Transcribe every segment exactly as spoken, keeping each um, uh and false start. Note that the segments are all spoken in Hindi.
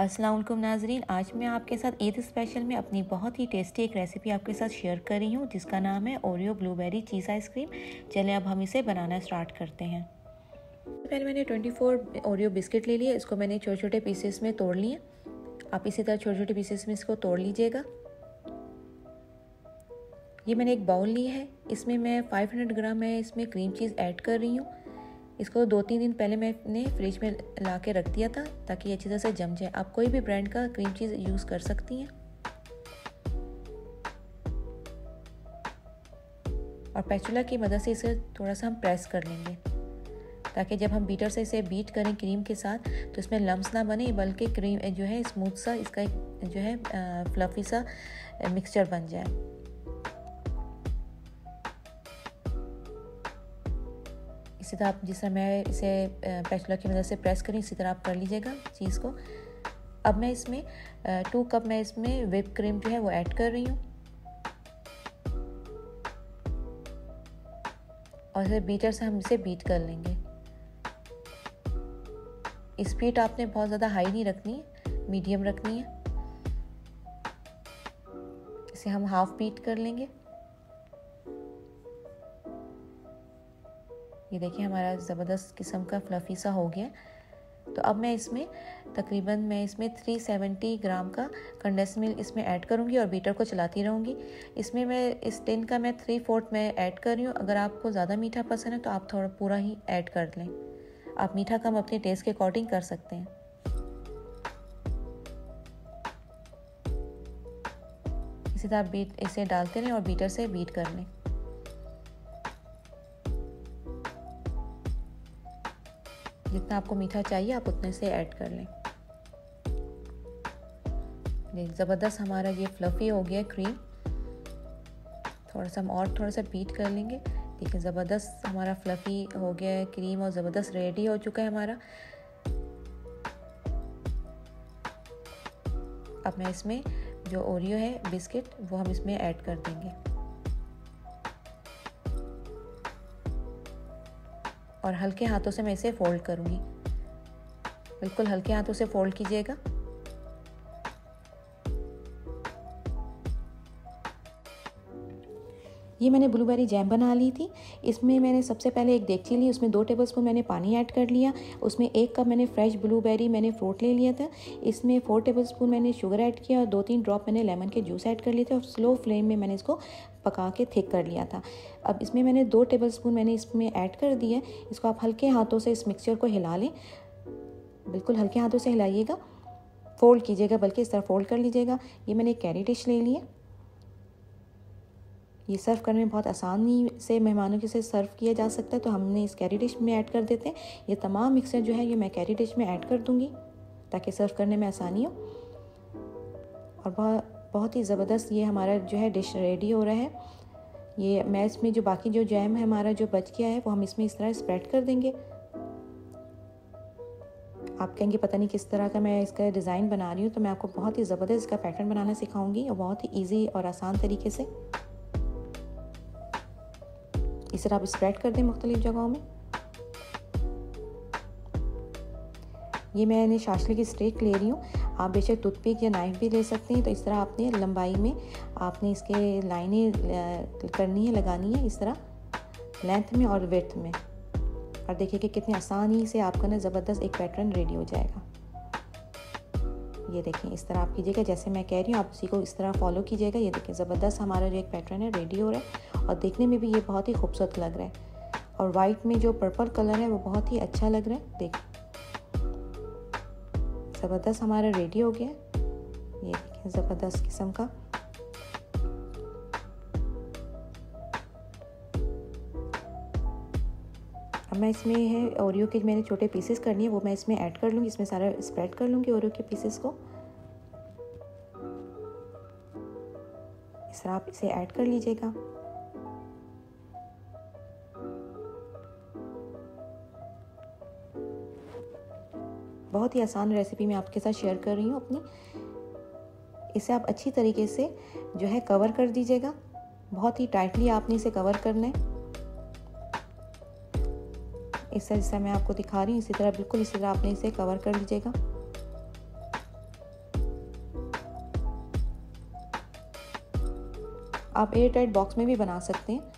अस्सलाम वालेकुम नाजरीन, आज मैं आपके साथ ईद स्पेशल में अपनी बहुत ही टेस्टी एक रेसिपी आपके साथ शेयर कर रही हूँ जिसका नाम है ओरियो ब्लूबेरी चीज़ आइसक्रीम। चलें अब हम इसे बनाना स्टार्ट करते हैं। पहले मैंने चौबीस ओरियो बिस्किट ले लिए, इसको मैंने छोटे छोटे पीसेस में तोड़ लिए। आप इसी तरह छोटे छोटे पीसेस में इसको तोड़ लीजिएगा। ये मैंने एक बाउल ली है, इसमें मैं पाँच सौ ग्राम मैं इसमें क्रीम चीज़ ऐड कर रही हूँ। इसको दो तीन दिन पहले मैंने फ्रिज में ला के रख दिया था ताकि ये अच्छी तरह से जम जाए। आप कोई भी ब्रांड का क्रीम चीज़ यूज़ कर सकती हैं। और पैचुला की मदद से इसे थोड़ा सा हम प्रेस कर लेंगे ताकि जब हम बीटर से इसे बीट करें क्रीम के साथ तो इसमें लम्स ना बने, बल्कि क्रीम जो है स्मूथ सा इसका एक जो है फ्लफी सा मिक्सचर बन जाए। इसी तरह आप जिस तरह मैं इसे पैचुला की मदद से प्रेस करें इसी तरह आप कर लीजिएगा चीज़ को। अब मैं इसमें टू कप मैं इसमें व्हिप क्रीम जो है वो ऐड कर रही हूँ और इसे बीटर से हम इसे बीट कर लेंगे। स्पीड आपने बहुत ज़्यादा हाई नहीं रखनी है, मीडियम रखनी है। इसे हम हाफ बीट कर लेंगे। ये देखिए हमारा ज़बरदस्त किस्म का फ्लफ़ी सा हो गया। तो अब मैं इसमें तकरीबन मैं इसमें तीन सौ सत्तर ग्राम का कंडेंस मिल्क इसमें ऐड करूँगी और बीटर को चलाती रहूँगी। इसमें मैं इस टिन का मैं थ्री फोर्थ में ऐड कर रही हूँ। अगर आपको ज़्यादा मीठा पसंद है तो आप थोड़ा पूरा ही ऐड कर लें। आप मीठा कम अपने टेस्ट के अकॉर्डिंग कर सकते हैं। इसी तरह बीट इसे डालते रहें और बीटर से बीट कर लें। जितना आपको मीठा चाहिए आप उतने से ऐड कर लें। ज़बरदस्त हमारा ये फ्लफ़ी हो गया क्रीम। थोड़ा सा हम और थोड़ा सा बीट कर लेंगे। देखिए ज़बरदस्त हमारा फ्लफ़ी हो गया है क्रीम और ज़बरदस्त रेडी हो चुका है हमारा। अब मैं इसमें जो ओरियो है बिस्किट वो हम इसमें ऐड कर देंगे और हल्के हाथों से मैं इसे फोल्ड करूँगी। बिल्कुल हल्के हाथों से फोल्ड कीजिएगा। ये मैंने ब्लूबेरी जैम बना ली थी। इसमें मैंने सबसे पहले एक देगची ली, उसमें दो टेबलस्पून मैंने पानी ऐड कर लिया। उसमें एक कप मैंने फ्रेश ब्लूबेरी मैंने फ्रूट ले लिया था। इसमें फोर टेबलस्पून मैंने शुगर ऐड किया और दो तीन ड्रॉप मैंने लेमन के जूस ऐड कर लिए थे और स्लो फ्लेम में मैंने इसको पका के थिक कर लिया था। अब इसमें मैंने दो टेबलस्पून मैंने इसमें ऐड कर दिया। इसको आप हल्के हाथों से इस मिक्सचर को हिला लें। बिल्कुल हल्के हाथों से हिलाइएगा, फोल्ड कीजिएगा, बल्कि इस तरह फोल्ड कर लीजिएगा। ये मैंने एक कैरी डिश ले ली है। ये सर्व करने में बहुत आसानी से मेहमानों के से सर्व किया जा सकता है, तो हमने इस कैरी डिश में ऐड कर देते हैं। ये तमाम मिक्सचर जो है ये मैं कैरी डिश में ऐड कर दूंगी ताकि सर्व करने में आसानी हो। और बहुत बहुत ही ज़बरदस्त ये हमारा जो है डिश रेडी हो रहा है। ये मैं इसमें जो बाकी जो जैम है हमारा जो बच गया है वो हम इसमें इस तरह स्प्रेड कर देंगे। आप कहेंगे पता नहीं किस तरह का मैं इसका डिज़ाइन बना रही हूँ, तो मैं आपको बहुत ही ज़बरदस्त इसका पैटर्न बनाना सिखाऊंगी और बहुत ही ईजी और आसान तरीके से। इस तरह आप स्प्रेड कर दें मुख्तलिफ जगहों में। ये मैंने शाशले की स्टिक ले रही हूँ, आप बेशक टूथपिक या नाइफ भी ले सकते हैं। तो इस तरह आपने लंबाई में आपने इसके लाइनें करनी है, लगानी है इस तरह लेंथ में और विड्थ में। और देखिए कि कितनी आसानी से आपका ना ज़बरदस्त एक पैटर्न रेडी हो जाएगा। ये देखें इस तरह आप कीजिएगा जैसे मैं कह रही हूँ, आप उसी को इस तरह फॉलो कीजिएगा। ये देखिए ज़बरदस्त हमारा जो एक पैटर्न है रेडी हो रहा है और देखने में भी ये बहुत ही खूबसूरत लग रहा है। और वाइट में जो पर्पल कलर है वो बहुत ही अच्छा लग रहा है। देखिए ज़बरदस्त हमारा रेडी हो गया। ये देखिए ज़बरदस्त किस्म का। अब मैं इसमें है ओरियो के मैंने छोटे पीसेस करनी है वो मैं इसमें ऐड कर लूँगी। इसमें सारा स्प्रेड कर लूँगी ओरियो के पीसेस को। इस तरह आप इसे ऐड कर लीजिएगा। बहुत ही आसान रेसिपी मैं आपके साथ शेयर कर रही हूँ अपनी। इसे आप अच्छी तरीके से जो है कवर कर दीजिएगा। बहुत ही टाइटली आपने इसे कवर करना है। इस तरह जैसा मैं आपको दिखा रही हूँ इसी तरह बिल्कुल इसी तरह आपने इसे कवर कर लीजिएगा। आप एयर टाइट बॉक्स में भी बना सकते हैं।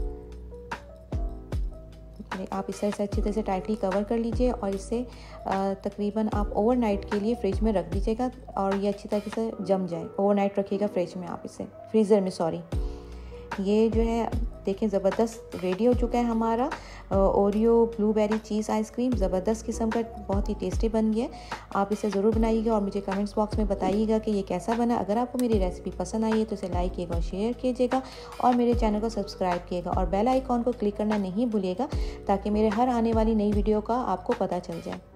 आप इस तरह से अच्छी तरह से टाइटली कवर कर लीजिए और इसे तकरीबन आप ओवरनाइट के लिए फ्रिज में रख दीजिएगा और ये अच्छी तरीके से जम जाए। ओवरनाइट रखिएगा फ्रिज में, आप इसे फ्रीज़र में सॉरी। ये जो है देखें ज़बरदस्त रेडी हो चुका है हमारा ओरियो ब्लूबेरी चीज़ आइसक्रीम। ज़बरदस्त किस्म का बहुत ही टेस्टी बन गया। आप इसे ज़रूर बनाइएगा और मुझे कमेंट्स बॉक्स में बताइएगा कि ये कैसा बना। अगर आपको मेरी रेसिपी पसंद आई है तो इसे लाइक कीजिएगा और शेयर कीजिएगा और मेरे चैनल को सब्सक्राइब कीजिएगा और बेल आइकॉन को क्लिक करना नहीं भूलिएगा ताकि मेरे हर आने वाली नई वीडियो का आपको पता चल जाए।